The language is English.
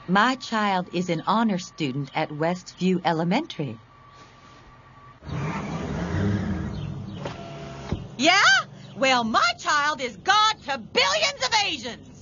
My child is an honor student at Westview Elementary. Yeah? Well, my child is God to billions of Asians.